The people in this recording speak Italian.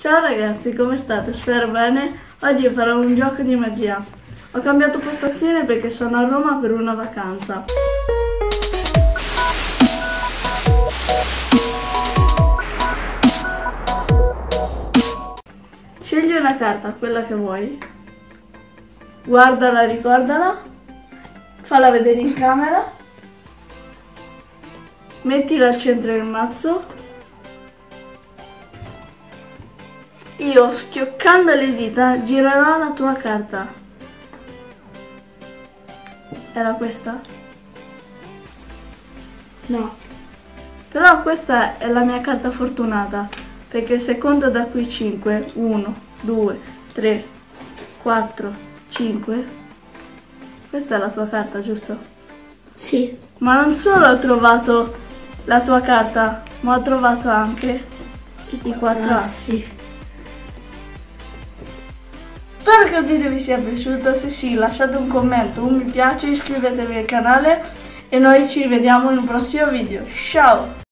Ciao ragazzi, come state? Spero bene. Oggi farò un gioco di magia. Ho cambiato postazione perché sono a Roma per una vacanza. Scegli una carta, quella che vuoi. Guardala, ricordala. Falla vedere in camera. Mettila al centro del mazzo. Io, schioccando le dita, girerò la tua carta. Era questa? No. Però questa è la mia carta fortunata, perché se conto da qui 5, 1, 2, 3, 4, 5, questa è la tua carta, giusto? Sì. Ma non solo ho trovato la tua carta, ma ho trovato anche i 4 assi. Spero che il video vi sia piaciuto, se sì lasciate un commento, un mi piace, iscrivetevi al canale e noi ci vediamo in un prossimo video. Ciao!